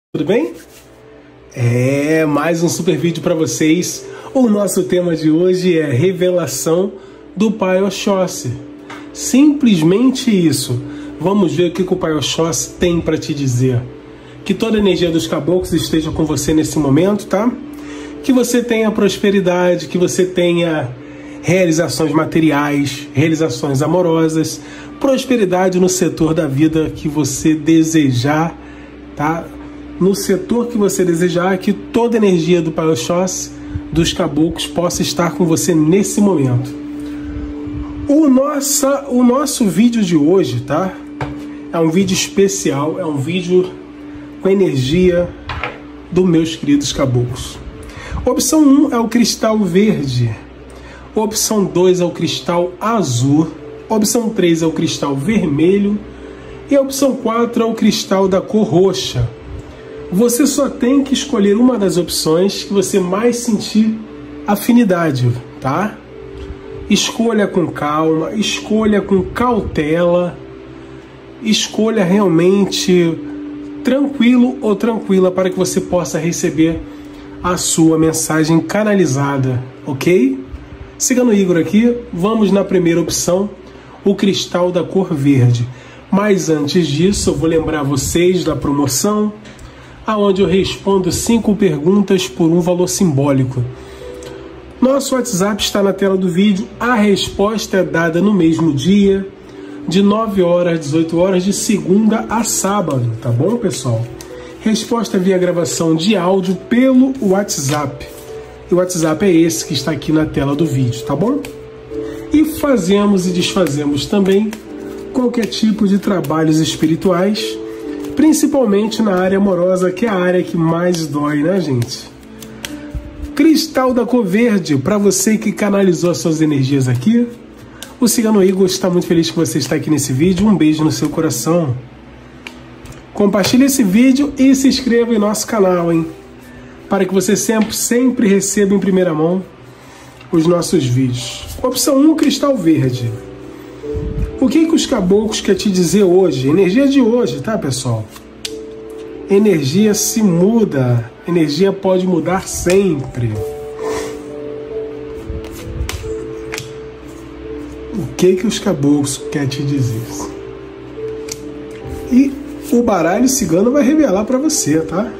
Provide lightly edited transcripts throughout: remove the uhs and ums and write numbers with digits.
Tudo bem? Mais um super vídeo para vocês. O nosso tema de hoje é revelação do Pai Oxóssi. Simplesmente isso. Vamos ver o que o Pai Oxóssi tem para te dizer. Que toda a energia dos caboclos esteja com você nesse momento, tá? Que você tenha prosperidade, que você tenha realizações materiais, realizações amorosas, prosperidade no setor da vida que você desejar, tá? No setor que você desejar, que toda a energia do Pai Oxóssi, dos caboclos, possa estar com você nesse momento. O nosso vídeo de hoje, tá? É um vídeo especial, é um vídeo com energia dos meus queridos caboclos. Opção 1 é o cristal verde. Opção 2 é o cristal azul. Opção 3 é o cristal vermelho. E a opção 4 é o cristal da cor roxa. Você só tem que escolher uma das opções que você mais sentir afinidade, tá? Escolha com calma, escolha com cautela, escolha realmente tranquilo ou tranquila para que você possa receber a sua mensagem canalizada, ok? Sigando o Igor aqui, vamos na primeira opção, o cristal da cor verde. Mas antes disso, eu vou lembrar vocês da promoção, aonde eu respondo 5 perguntas por um valor simbólico. Nosso WhatsApp está na tela do vídeo. A resposta é dada no mesmo dia, de 9 horas às 18 horas, de segunda a sábado, tá bom, pessoal? Resposta via gravação de áudio pelo WhatsApp. E o WhatsApp é esse que está aqui na tela do vídeo, tá bom? E fazemos e desfazemos também qualquer tipo de trabalhos espirituais, principalmente na área amorosa, que é a área que mais dói, né, gente? Cristal da cor verde, para você que canalizou as suas energias aqui. O Cigano Igor está muito feliz que você está aqui nesse vídeo. Um beijo no seu coração. Compartilhe esse vídeo e se inscreva em nosso canal, hein? Para que você sempre receba em primeira mão os nossos vídeos. Opção 1, cristal verde. O que os caboclos querem te dizer hoje? Energia de hoje, tá, pessoal? Energia se muda. Energia pode mudar sempre. O que os caboclos querem te dizer? E o baralho cigano vai revelar para você, tá?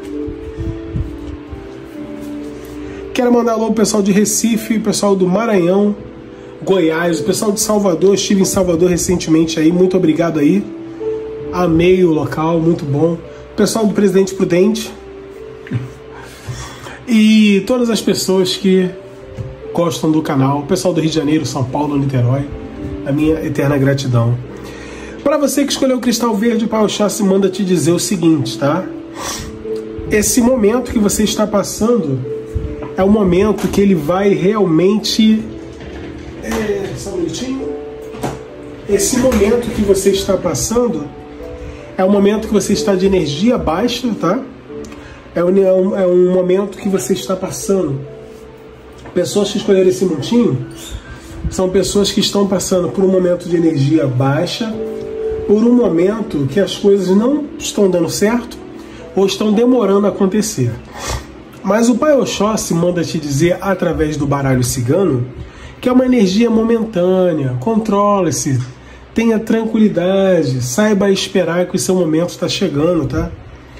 Quero mandar alô pro pessoal de Recife, pessoal do Maranhão, Goiás, o pessoal de Salvador. Estive em Salvador recentemente aí, muito obrigado aí. Amei o local, muito bom. O pessoal do Presidente Prudente. E todas as pessoas que gostam do canal. O pessoal do Rio de Janeiro, São Paulo, Niterói. A minha eterna gratidão. Para você que escolheu o cristal verde, o Pai Oxóssi manda te dizer o seguinte, tá? Esse momento que você está passando é um momento que ele vai realmente... Só um minutinho. Esse momento que você está passando é um momento que você está de energia baixa, tá? É um momento que você está passando. Pessoas que escolheram esse montinho são pessoas que estão passando por um momento de energia baixa, por um momento que as coisas não estão dando certo ou estão demorando a acontecer. Mas o Pai Oxóssi manda te dizer, através do baralho cigano, que é uma energia momentânea. Controle-se, tenha tranquilidade, saiba esperar que o seu momento está chegando, tá?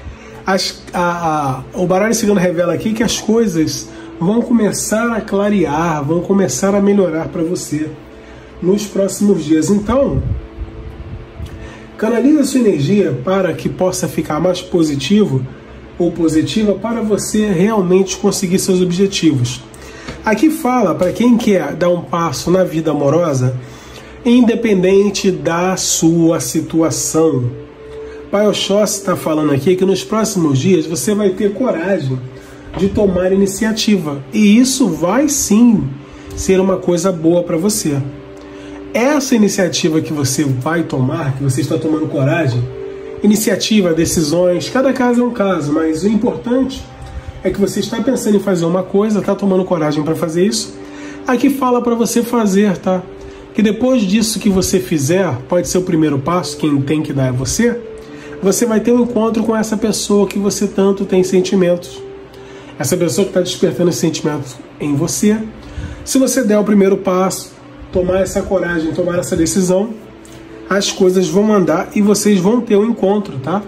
O baralho cigano revela aqui que as coisas vão começar a clarear, vão começar a melhorar para você nos próximos dias. Então, canalize a sua energia para que possa ficar mais positivo ou positiva para você realmente conseguir seus objetivos. Aqui fala para quem quer dar um passo na vida amorosa, independente da sua situação. Pai Oxóssi está falando aqui que nos próximos dias você vai ter coragem de tomar iniciativa. E isso vai sim ser uma coisa boa para você. Essa iniciativa que você vai tomar, que você está tomando coragem, iniciativa, decisões, cada caso é um caso, mas o importante é que você está pensando em fazer uma coisa, está tomando coragem para fazer isso. Aqui fala para você fazer, tá? Que depois disso que você fizer, pode ser o primeiro passo, quem tem que dar é você. você vai ter um encontro com essa pessoa que você tanto tem sentimentos. Essa pessoa que está despertando esses sentimentos em você. Se você der o primeiro passo, tomar essa coragem, tomar essa decisão, as coisas vão andar e vocês vão ter um encontro, tá?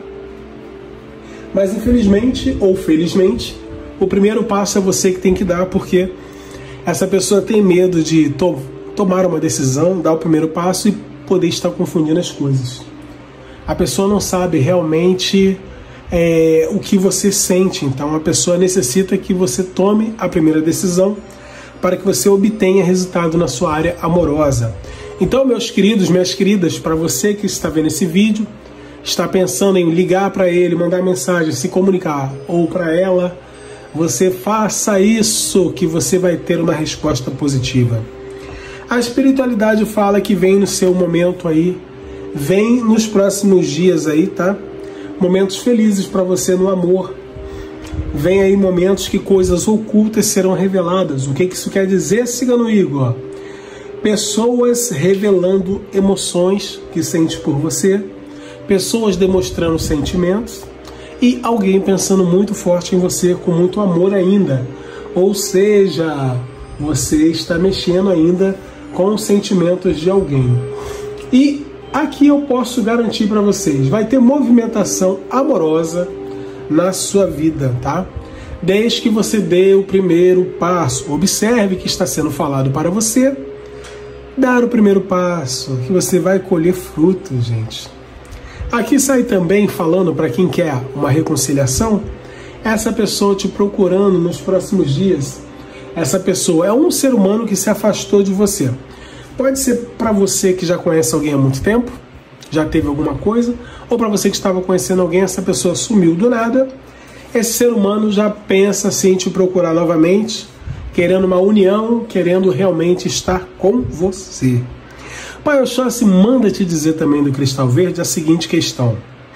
Mas infelizmente ou felizmente, o primeiro passo é você que tem que dar, porque essa pessoa tem medo de tomar uma decisão, dar o primeiro passo e poder estar confundindo as coisas. A pessoa não sabe realmente o que você sente, então a pessoa necessita que você tome a primeira decisão para que você obtenha resultado na sua área amorosa. Então, meus queridos, minhas queridas, para você que está vendo esse vídeo, está pensando em ligar para ele, mandar mensagem, se comunicar, ou para ela, você faça isso que você vai ter uma resposta positiva. A espiritualidade fala que vem no seu momento aí, vem nos próximos dias aí, tá? Momentos felizes para você no amor. Vem aí momentos que coisas ocultas serão reveladas. O que isso quer dizer, Cigano Igor? Pessoas revelando emoções que sente por você, pessoas demonstrando sentimentos e alguém pensando muito forte em você, com muito amor ainda. Ou seja, você está mexendo ainda com os sentimentos de alguém. E aqui eu posso garantir para vocês, vai ter movimentação amorosa na sua vida, tá? Desde que você dê o primeiro passo. Observe que está sendo falado para você dar o primeiro passo, que você vai colher frutos, gente. Aqui sai também falando para quem quer uma reconciliação, essa pessoa te procurando nos próximos dias. Essa pessoa é um ser humano que se afastou de você. Pode ser para você que já conhece alguém há muito tempo, já teve alguma coisa, ou para você que estava conhecendo alguém, essa pessoa sumiu do nada. Esse ser humano já pensa assim, te procurar novamente, querendo uma união, querendo realmente estar com você. Pai Oxóssi manda te dizer também do Cristal Verde a seguinte questão.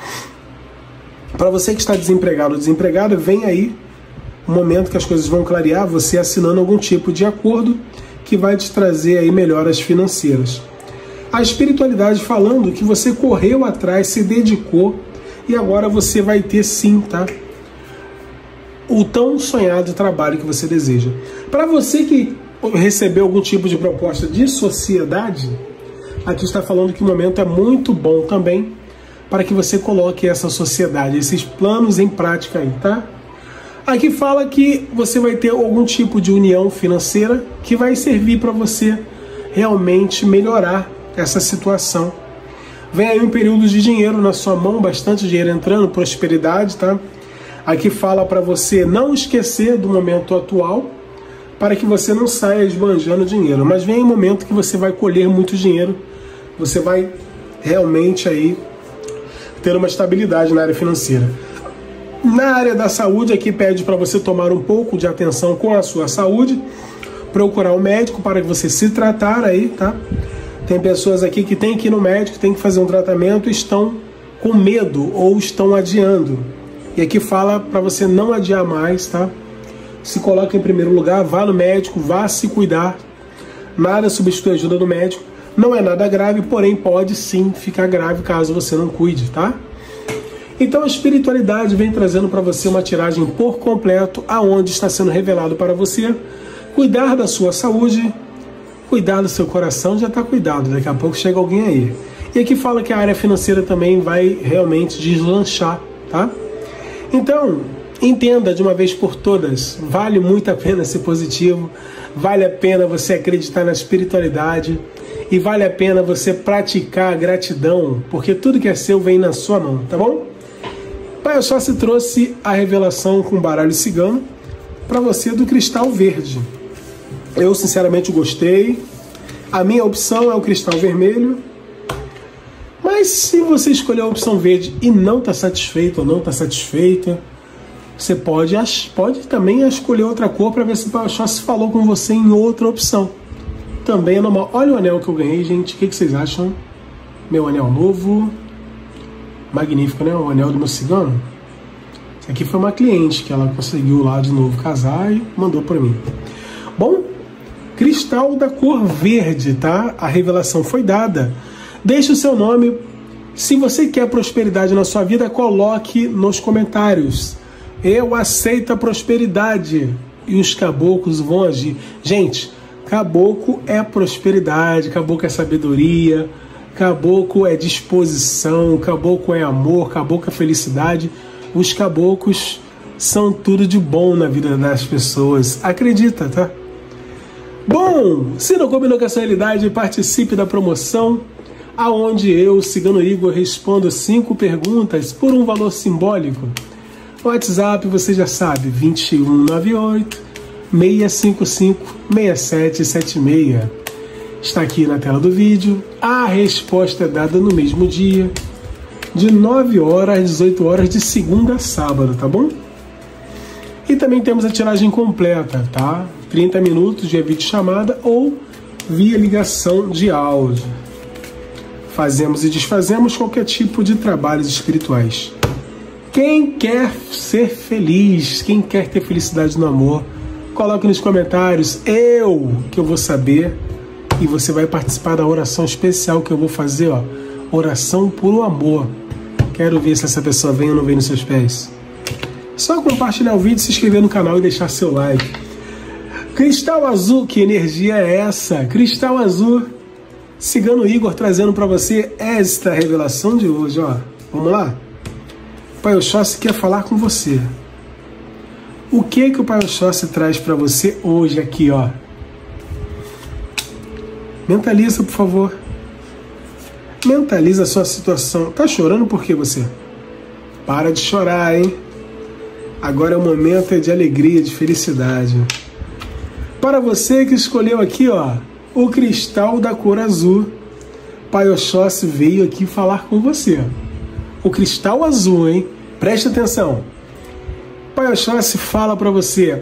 Para você que está desempregado ou desempregada, vem aí um momento que as coisas vão clarear, você assinando algum tipo de acordo que vai te trazer aí melhoras financeiras. A espiritualidade falando que você correu atrás, se dedicou e agora você vai ter sim, tá? O tão sonhado trabalho que você deseja. Para você que recebeu algum tipo de proposta de sociedade, aqui está falando que o momento é muito bom também para que você coloque essa sociedade, esses planos em prática aí, tá? Aqui fala que você vai ter algum tipo de união financeira que vai servir para você realmente melhorar essa situação. Vem aí um período de dinheiro na sua mão, bastante dinheiro entrando, prosperidade, tá? Aqui fala para você não esquecer do momento atual, para que você não saia esbanjando dinheiro. Mas vem um momento que você vai colher muito dinheiro, você vai realmente aí ter uma estabilidade na área financeira. Na área da saúde, aqui pede para você tomar um pouco de atenção com a sua saúde, procurar um médico para que você se tratar aí, tá? Tem pessoas aqui que tem que ir no médico, tem que fazer um tratamento, estão com medo ou estão adiando. E aqui fala para você não adiar mais, tá? Se coloca em primeiro lugar, vá no médico, vá se cuidar. Nada substitui a ajuda do médico. Não é nada grave, porém pode sim ficar grave caso você não cuide, tá? Então a espiritualidade vem trazendo para você uma tiragem por completo, aonde está sendo revelado para você cuidar da sua saúde, cuidar do seu coração, já está cuidado, daqui a pouco chega alguém aí. E aqui fala que a área financeira também vai realmente deslanchar, tá? Então, entenda de uma vez por todas, vale muito a pena ser positivo, vale a pena você acreditar na espiritualidade e vale a pena você praticar a gratidão, porque tudo que é seu vem na sua mão, tá bom? Pai Oxóssi trouxe a revelação com baralho cigano para você do Cristal Verde. Eu sinceramente gostei, a minha opção é o Cristal Vermelho, mas se você escolher a opção verde e não está satisfeito ou não está satisfeita, você pode também escolher outra cor para ver se o Pai Oxóssi falou com você em outra opção. Também é normal. Olha o anel que eu ganhei, gente. O que vocês acham? Meu anel novo. Magnífico, né? O anel do meu cigano. Esse aqui foi uma cliente que ela conseguiu lá de novo casar e mandou para mim. Bom, cristal da cor verde, tá? A revelação foi dada. Deixe o seu nome Se você quer prosperidade na sua vida, coloque nos comentários. Eu aceito a prosperidade. E os caboclos vão agir. Gente, caboclo é prosperidade, caboclo é sabedoria, caboclo é disposição, caboclo é amor, caboclo é felicidade. Os caboclos são tudo de bom na vida das pessoas. Acredita, tá? Bom, se não combinou com a sua realidade, participe da promoção, aonde eu, Cigano Igor, respondo 5 perguntas por um valor simbólico. O WhatsApp, você já sabe, 2198-655-6776. Está aqui na tela do vídeo. A resposta é dada no mesmo dia, de 9 horas às 18 horas, de segunda a sábado, tá bom? E também temos a tiragem completa, tá? 30 minutos via videochamada ou via ligação de áudio. Fazemos e desfazemos qualquer tipo de trabalhos espirituais. Quem quer ser feliz, quem quer ter felicidade no amor, coloque nos comentários que eu vou saber, e você vai participar da oração especial que eu vou fazer, ó, oração por o amor. Quero ver se essa pessoa vem ou não vem nos seus pés. Só compartilhar o vídeo, se inscrever no canal e deixar seu like. Cristal azul, que energia é essa? Cristal azul, Cigano Igor trazendo para você esta revelação de hoje, ó. Vamos lá? O Pai Oxóssi quer falar com você. O que o Pai Oxóssi traz para você hoje aqui, ó? Mentaliza, por favor. Mentaliza a sua situação. Tá chorando por quê, você? Para de chorar, hein? Agora é o momento de alegria, de felicidade. Para você que escolheu aqui, ó, o cristal da cor azul, Pai Oxóssi veio aqui falar com você. O cristal azul, hein? Preste atenção. Pai Oxóssi fala para você.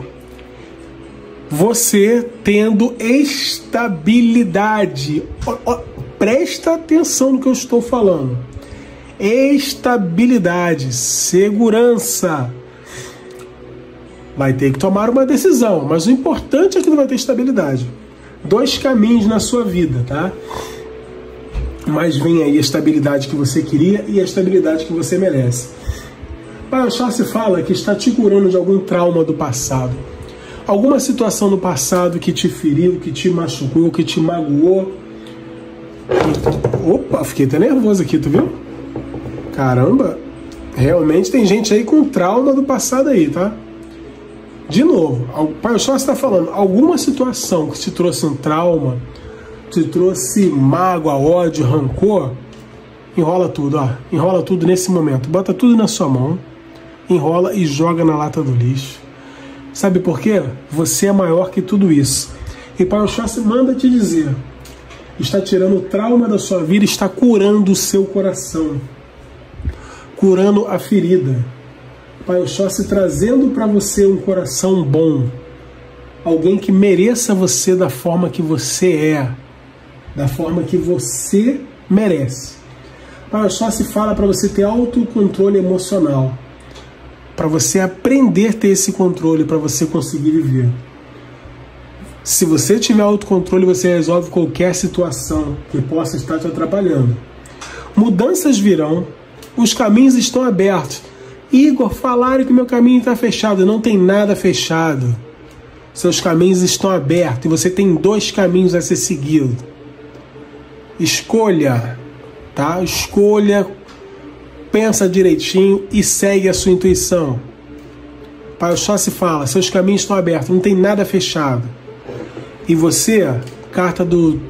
Você tendo estabilidade. Presta atenção no que eu estou falando. Estabilidade, segurança. Vai ter que tomar uma decisão, mas o importante é que não vai ter estabilidade. 2 caminhos na sua vida, tá? Mas vem aí a estabilidade que você queria e a estabilidade que você merece. Pai Oxóssi fala que está te curando de algum trauma do passado. Alguma situação no passado que te feriu, que te machucou, que te magoou. Opa, fiquei até nervoso aqui, tu viu? Caramba, realmente tem gente aí com trauma do passado aí, tá? De novo, o Pai Oxóssi está falando, alguma situação que te trouxe um trauma, te trouxe mágoa, ódio, rancor, enrola tudo, ó. Enrola tudo nesse momento. Bota tudo na sua mão, enrola e joga na lata do lixo. Sabe por quê? Você é maior que tudo isso. E Pai Oxóssi manda te dizer, está tirando o trauma da sua vida, está curando o seu coração, curando a ferida. Pai Oxóssi trazendo para você um coração bom, alguém que mereça você da forma que você é, da forma que você merece. Pai Oxóssi fala para você ter autocontrole emocional, para você aprender a ter esse controle, para você conseguir viver. Se você tiver autocontrole, você resolve qualquer situação que possa estar te atrapalhando. Mudanças virão, os caminhos estão abertos. Igor, falaram que meu caminho está fechado. Não tem nada fechado. Seus caminhos estão abertos e você tem 2 caminhos a ser seguido. Escolha, tá? Escolha, pensa direitinho e segue a sua intuição. Pai Oxóssi fala, seus caminhos estão abertos, não tem nada fechado. E você, carta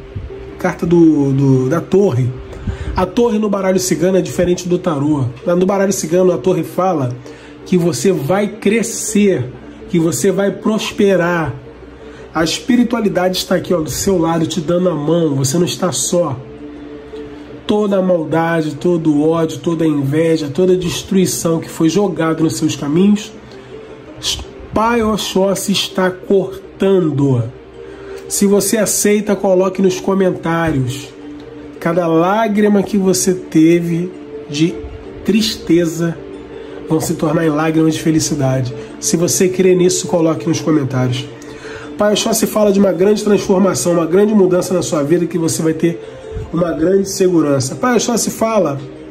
da torre. A torre no baralho cigano é diferente do tarô. No baralho cigano a torre fala que você vai crescer, que você vai prosperar. A espiritualidade está aqui, ó, do seu lado, te dando a mão, você não está só. Toda a maldade, todo o ódio, toda a inveja, toda a destruição que foi jogada nos seus caminhos, Pai Oxóssi está cortando. Se você aceita, coloque nos comentários. Cada lágrima que você teve de tristeza vão se tornar em lágrimas de felicidade. Se você crê nisso, coloque nos comentários. Pai Oxóssi fala de uma grande transformação, uma grande mudança na sua vida, que você vai ter uma grande segurança. Pai Oxóssi fala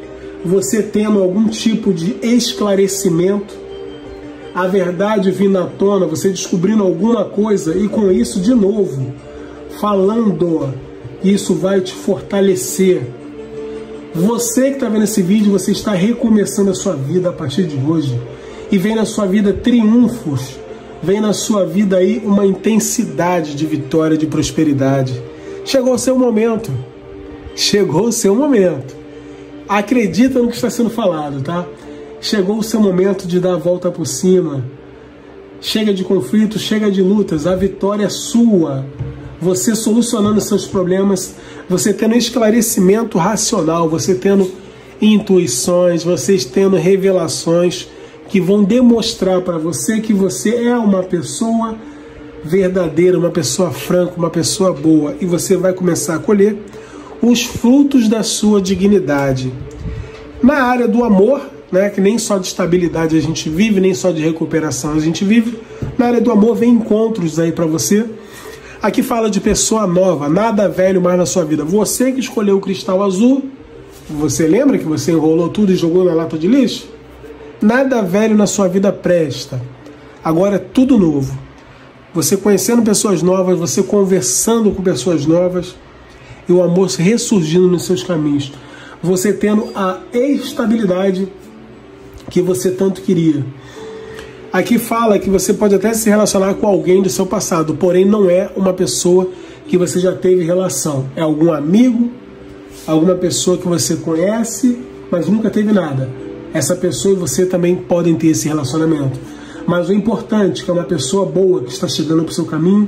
você tendo algum tipo de esclarecimento, a verdade vindo à tona, você descobrindo alguma coisa e com isso de novo, falando, isso vai te fortalecer. Você que está vendo esse vídeo, você está recomeçando a sua vida a partir de hoje. E vem na sua vida triunfos, vem na sua vida aí uma intensidade de vitória, de prosperidade. Chegou o seu momento. Chegou o seu momento. Acredita no que está sendo falado, tá? Chegou o seu momento de dar a volta por cima. Chega de conflitos, chega de lutas. A vitória é sua. Você solucionando seus problemas, você tendo esclarecimento racional, você tendo intuições, vocês tendo revelações que vão demonstrar para você que você é uma pessoa verdadeira, uma pessoa franca, uma pessoa boa. E você vai começar a colher os frutos da sua dignidade. Na área do amor, né, que nem só de estabilidade a gente vive, nem só de recuperação a gente vive, na área do amor vem encontros aí para você. Aqui fala de pessoa nova, nada velho mais na sua vida. Você que escolheu o cristal azul, você lembra que você enrolou tudo e jogou na lata de lixo? Nada velho na sua vida presta. Agora é tudo novo. Você conhecendo pessoas novas, você conversando com pessoas novas e o amor ressurgindo nos seus caminhos. Você tendo a estabilidade que você tanto queria. Aqui fala que você pode até se relacionar com alguém do seu passado, porém não é uma pessoa que você já teve relação. É algum amigo, alguma pessoa que você conhece, mas nunca teve nada. Essa pessoa e você também podem ter esse relacionamento. Mas o importante é que é uma pessoa boa que está chegando para o seu caminho,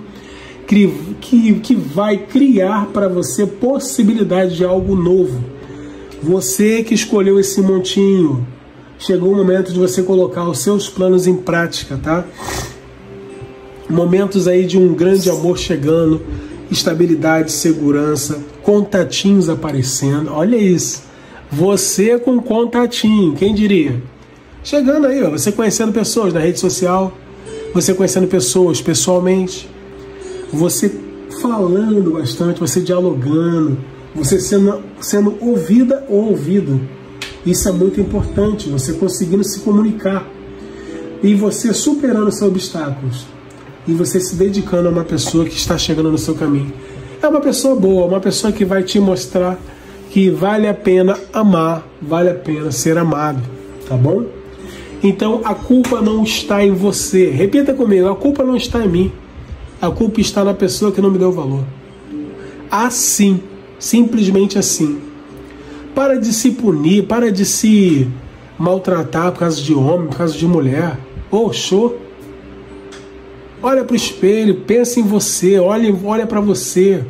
que vai criar para você possibilidade de algo novo. Você que escolheu esse montinho, chegou o momento de você colocar os seus planos em prática, tá? Momentos aí de um grande amor chegando, estabilidade, segurança, contatinhos aparecendo. Olha isso. Você com contatinho, quem diria? Chegando aí, ó, você conhecendo pessoas na rede social, você conhecendo pessoas pessoalmente, você falando bastante, você dialogando, você sendo ouvida ou ouvido. Isso é muito importante, você conseguindo se comunicar. E você superando seus obstáculos. E você se dedicando a uma pessoa que está chegando no seu caminho. É uma pessoa boa, uma pessoa que vai te mostrar que vale a pena amar, vale a pena ser amado, tá bom? Então a culpa não está em você. Repita comigo, a culpa não está em mim. A culpa está na pessoa que não me deu valor. Assim, simplesmente assim. Para de se punir, para de se maltratar por causa de homem, por causa de mulher. Show. Olha para o espelho, pensa em você, olha para você.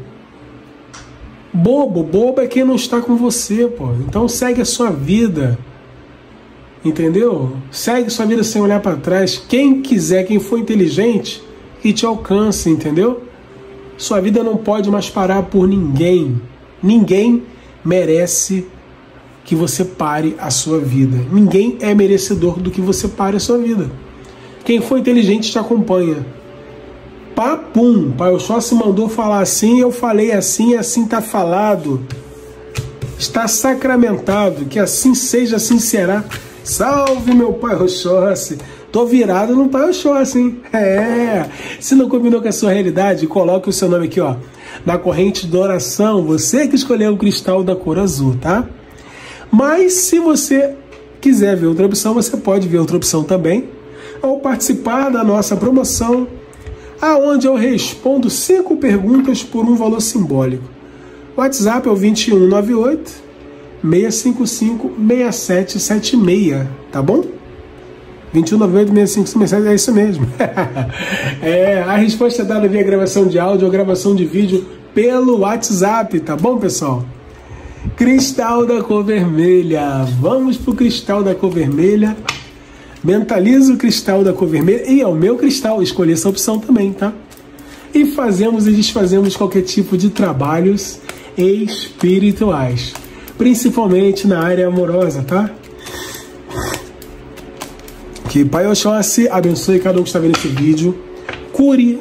Bobo é quem não está com você, pô. Então segue a sua vida. Entendeu? Segue a sua vida sem olhar para trás. Quem quiser, quem for inteligente, que te alcance, entendeu? Sua vida não pode mais parar por ninguém. Ninguém merece que você pare a sua vida. Ninguém é merecedor do que você pare a sua vida. Quem for inteligente te acompanha. Papum! Pai Oxóssi mandou falar assim, eu falei assim, e assim está falado. Está sacramentado, que assim seja, assim será. Salve, meu Pai Oxóssi! Tô virado no Pai Oxóssi, hein? Se não combinou com a sua realidade, coloque o seu nome aqui, ó, na corrente de oração. Você que escolheu o cristal da cor azul, tá? Mas se você quiser ver outra opção, você pode ver outra opção também, ou participar da nossa promoção, aonde eu respondo 5 perguntas por um valor simbólico. O WhatsApp é o 2198 655 6776, tá bom? 2198 655 6776, é isso mesmo. A resposta é dada via gravação de áudio ou gravação de vídeo pelo WhatsApp, tá bom, pessoal? Cristal da cor vermelha. Vamos pro cristal da cor vermelha. Mentaliza o cristal da cor vermelha. E é o meu cristal. Escolhi essa opção também, tá? E fazemos e desfazemos qualquer tipo de trabalhos espirituais. Principalmente na área amorosa, tá? Que Pai Oxóssi abençoe cada um que está vendo esse vídeo. Cure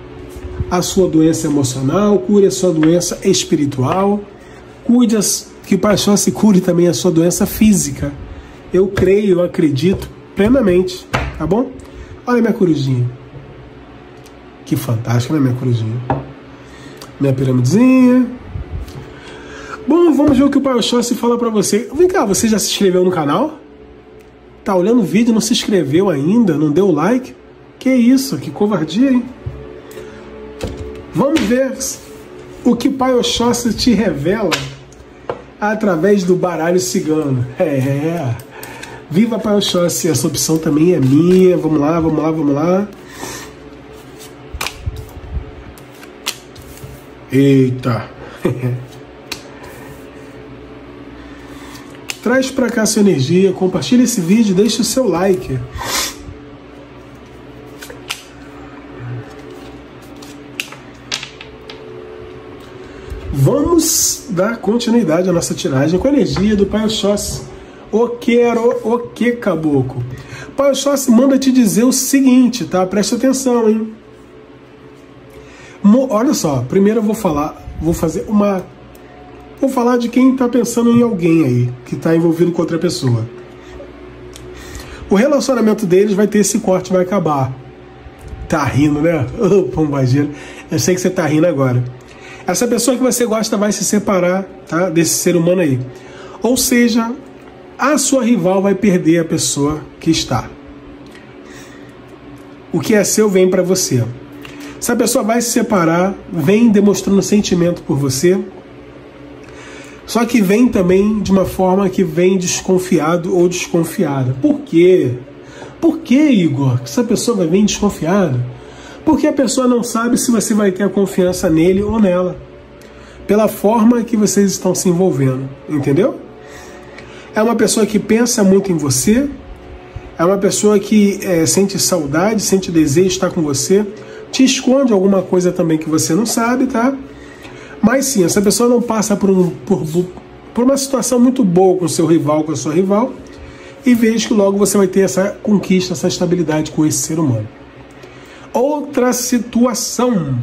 a sua doença emocional. Cure a sua doença espiritual. que o Pai Oxóssi cure também a sua doença física. Eu creio, eu acredito plenamente, tá bom? Olha minha corujinha. Que fantástica, né, minha corujinha? Minha piramidezinha. Bom, vamos ver o que o Pai Oxóssi fala pra você. Vem cá, você já se inscreveu no canal? Tá olhando o vídeo e não se inscreveu ainda? Não deu like? Que isso, que covardia, hein? Vamos ver o que o Pai Oxóssi te revela através do baralho cigano. Viva Pai Oxóssi, essa opção também é minha. Vamos lá, vamos lá, vamos lá. Eita. Traz pra cá sua energia, compartilha esse vídeo, deixa o seu like. Vamos dar continuidade à nossa tiragem com a energia do Pai Oxóssi. O que caboclo? Pai Oxóssi manda te dizer o seguinte, tá? Presta atenção, hein? Olha só, primeiro eu vou falar de quem está pensando em alguém aí, que está envolvido com outra pessoa. O relacionamento deles vai ter esse corte, vai acabar. Tá rindo, né? Ô, pombageiro. Eu sei que você tá rindo agora. Essa pessoa que você gosta vai se separar, tá? Desse ser humano aí. Ou seja, a sua rival vai perder a pessoa que está. O que é seu vem para você. Essa pessoa vai se separar, vem demonstrando sentimento por você, só que vem também de uma forma que vem desconfiado ou desconfiada. Por quê? Por que, Igor, que essa pessoa vai vir desconfiada? Porque a pessoa não sabe se você vai ter a confiança nele ou nela, pela forma que vocês estão se envolvendo, entendeu? É uma pessoa que pensa muito em você, é uma pessoa que sente saudade, sente desejo de estar com você, te esconde alguma coisa também que você não sabe, tá? Mas sim, essa pessoa não passa por uma situação muito boa com o seu rival, com a sua rival, e veja que logo você vai ter essa conquista, essa estabilidade com esse ser humano. Outra situação.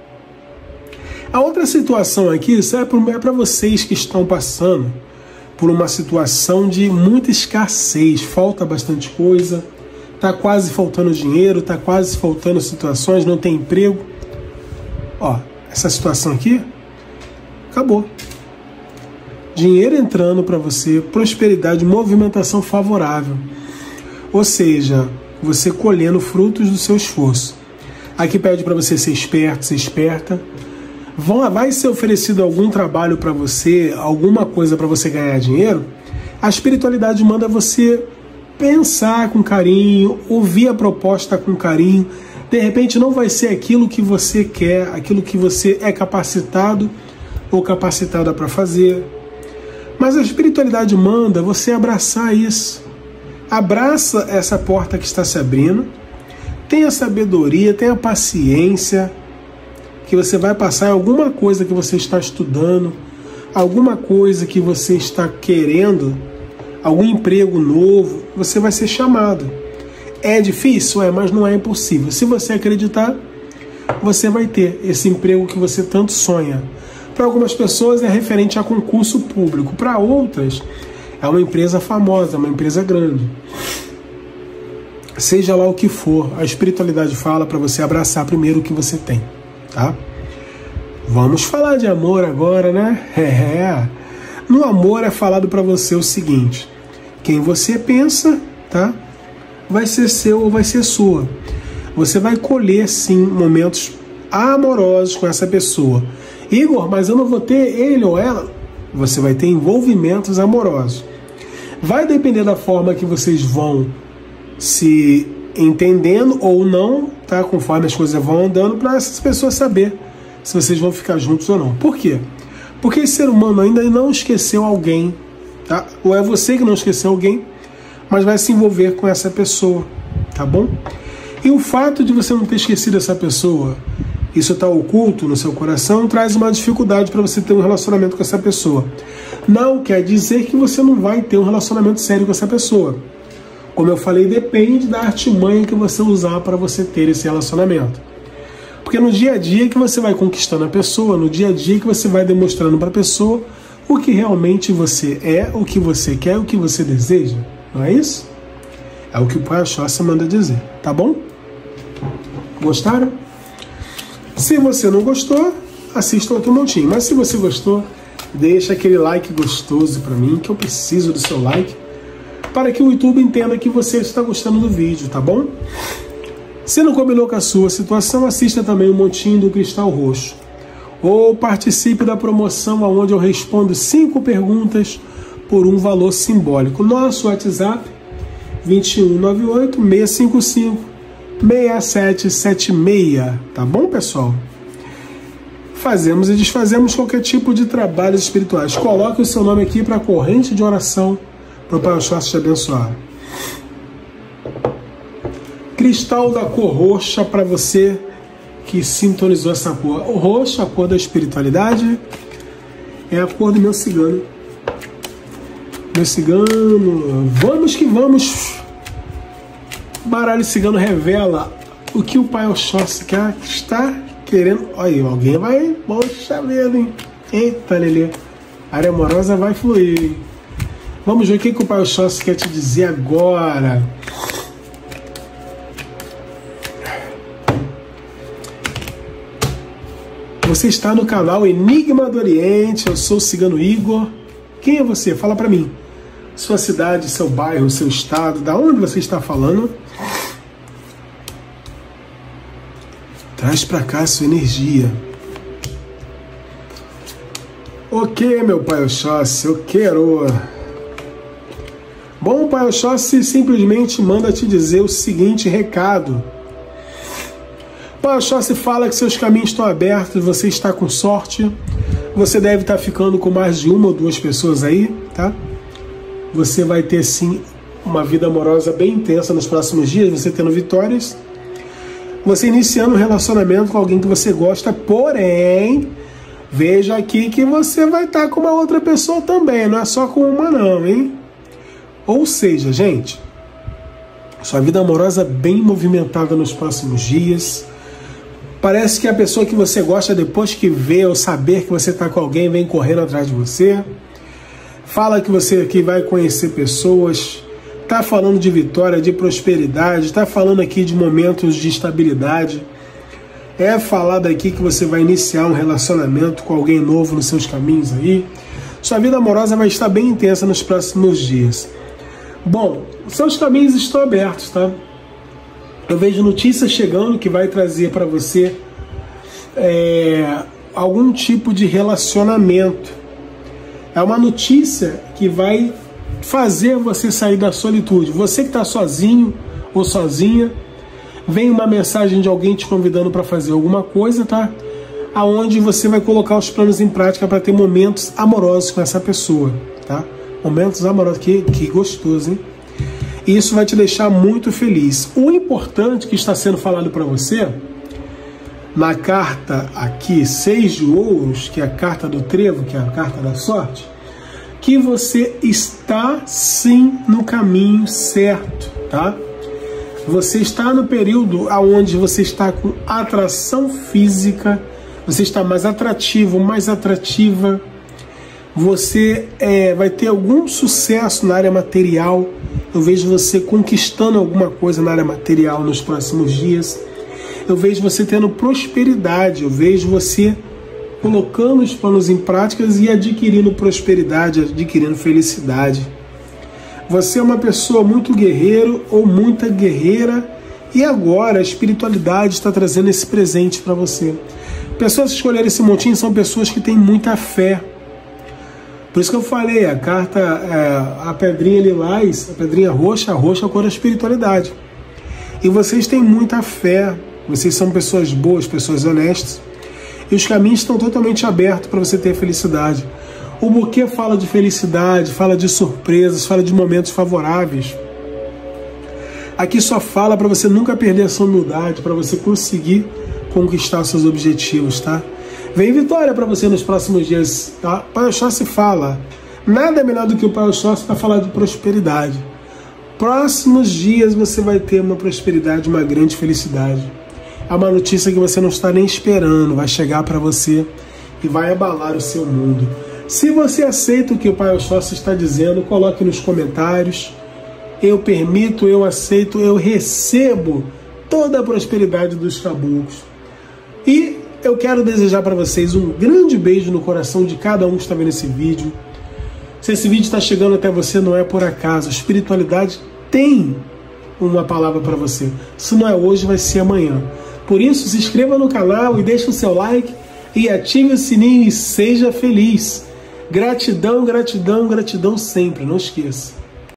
A outra situação aqui, isso é para vocês que estão passando por uma situação de muita escassez, falta bastante coisa, tá quase faltando dinheiro, tá quase faltando situações, não tem emprego. Ó, essa situação aqui acabou. Dinheiro entrando para você, prosperidade, movimentação favorável. Ou seja, você colhendo frutos do seu esforço. Aqui pede para você ser esperto, ser esperta. Vai ser oferecido algum trabalho para você, alguma coisa para você ganhar dinheiro. A espiritualidade manda você pensar com carinho, ouvir a proposta com carinho. De repente não vai ser aquilo que você quer, aquilo que você é capacitado ou capacitada para fazer. Mas a espiritualidade manda você abraçar isso. Abraça essa porta que está se abrindo. Tenha sabedoria, tenha paciência, que você vai passar em alguma coisa que você está estudando, alguma coisa que você está querendo, algum emprego novo, você vai ser chamado. É difícil? Mas não é impossível. Se você acreditar, você vai ter esse emprego que você tanto sonha. Para algumas pessoas é referente a concurso público, para outras é uma empresa famosa, uma empresa grande. Seja lá o que for, a espiritualidade fala para você abraçar primeiro o que você tem, tá? Vamos falar de amor agora, né? No amor é falado para você o seguinte: quem você pensa, tá? Vai ser seu ou vai ser sua. Você vai colher, sim, momentos amorosos com essa pessoa. Igor, mas eu não vou ter ele ou ela. Você vai ter envolvimentos amorosos. Vai depender da forma que vocês vão se entendendo ou não, tá? Conforme as coisas vão andando, para essas pessoas saber se vocês vão ficar juntos ou não. Por quê? Porque esse ser humano ainda não esqueceu alguém, tá? Ou é você que não esqueceu alguém, mas vai se envolver com essa pessoa, tá bom? E o fato de você não ter esquecido essa pessoa, isso está oculto no seu coração, traz uma dificuldade para você ter um relacionamento com essa pessoa. Não quer dizer que você não vai ter um relacionamento sério com essa pessoa. Como eu falei, depende da artimanha que você usar para você ter esse relacionamento. Porque no dia a dia que você vai conquistando a pessoa, no dia a dia que você vai demonstrando para a pessoa o que realmente você é, o que você quer, o que você deseja. Não é isso? É o que o Pai Oxóssi manda dizer, tá bom? Gostaram? Se você não gostou, assista outro montinho. Mas se você gostou, deixa aquele like gostoso para mim, que eu preciso do seu like, para que o YouTube entenda que você está gostando do vídeo, tá bom? Se não combinou com a sua situação, assista também o montinho do Cristal Roxo. Ou participe da promoção onde eu respondo 5 perguntas por um valor simbólico. Nosso WhatsApp, 2198-655-6776. Tá bom, pessoal? Fazemos e desfazemos qualquer tipo de trabalhos espirituais. Coloque o seu nome aqui para a corrente de oração para o Pai Oxóssi te abençoar. Cristal da cor roxa para você que sintonizou essa cor. O roxo, a cor da espiritualidade, é a cor do meu cigano. Meu cigano, vamos que vamos. O baralho cigano revela o que o Pai Oxóssi está querendo. Olha aí, alguém vai. Poxa vida, hein? Eita, Lelê. A área amorosa vai fluir. Vamos ver o que o Pai Oxóssi quer te dizer agora. Você está no canal Enigma do Oriente. Eu sou o Cigano Igor. Quem é você? Fala pra mim. Sua cidade, seu bairro, seu estado, da onde você está falando? Traz pra cá a sua energia. Ok, meu Pai Oxóssi, eu quero. Bom, o Pai Oxóssi simplesmente manda te dizer o seguinte recado. O Pai Oxóssi fala que seus caminhos estão abertos, você está com sorte. Você deve estar ficando com mais de 1 ou 2 pessoas aí, tá? Você vai ter, sim, uma vida amorosa bem intensa nos próximos dias, você tendo vitórias. Você iniciando um relacionamento com alguém que você gosta, porém, veja aqui que você vai estar com uma outra pessoa também, não é só com uma não, hein? Ou seja, gente, sua vida amorosa bem movimentada nos próximos dias. Parece que a pessoa que você gosta, depois que vê ou saber que você está com alguém, vem correndo atrás de você. Fala que você aqui vai conhecer pessoas. Está falando de vitória, de prosperidade. Está falando aqui de momentos de estabilidade. É falado aqui que você vai iniciar um relacionamento com alguém novo nos seus caminhos aí. Sua vida amorosa vai estar bem intensa nos próximos dias. Bom, seus caminhos estão abertos, tá? Eu vejo notícias chegando que vai trazer para você algum tipo de relacionamento. É uma notícia que vai fazer você sair da solitude. Você que está sozinho ou sozinha, vem uma mensagem de alguém te convidando para fazer alguma coisa, tá? Aonde você vai colocar os planos em prática para ter momentos amorosos com essa pessoa, tá? Momentos amorosos, que gostoso, hein? E isso vai te deixar muito feliz. O importante que está sendo falado para você, na carta aqui, 6 de ouros, que é a carta do trevo, que é a carta da sorte, que você está sim no caminho certo, tá? Você está no período onde você está com atração física, você está mais atrativo, mais atrativa, você vai ter algum sucesso na área material. Eu vejo você conquistando alguma coisa na área material nos próximos dias. Eu vejo você tendo prosperidade, eu vejo você colocando os planos em práticas e adquirindo prosperidade, adquirindo felicidade. Você é uma pessoa muito guerreiro ou muita guerreira e agora a espiritualidade está trazendo esse presente para você. Pessoas que escolheram esse montinho são pessoas que têm muita fé. Por isso que eu falei, a carta, a pedrinha lilás, a pedrinha roxa, a roxa é a cor da espiritualidade. E vocês têm muita fé, vocês são pessoas boas, pessoas honestas, e os caminhos estão totalmente abertos para você ter felicidade. O buquê fala de felicidade, fala de surpresas, fala de momentos favoráveis. Aqui só fala para você nunca perder a sua humildade, para você conseguir conquistar seus objetivos, tá? Vem vitória para você nos próximos dias, tá? Pai Oxóssi fala, nada melhor do que o Pai Oxóssi para falar de prosperidade. Próximos dias você vai ter uma prosperidade, uma grande felicidade. É uma notícia que você não está nem esperando, vai chegar para você e vai abalar o seu mundo. Se você aceita o que o Pai Oxóssi está dizendo, coloque nos comentários. Eu permito, eu aceito, eu recebo toda a prosperidade dos caboclos. E eu quero desejar para vocês um grande beijo no coração de cada um que está vendo esse vídeo. Se esse vídeo está chegando até você, não é por acaso. A espiritualidade tem uma palavra para você. Se não é hoje, vai ser amanhã. Por isso, se inscreva no canal e deixe o seu like e ative o sininho e seja feliz. Gratidão, gratidão, gratidão sempre, não esqueça.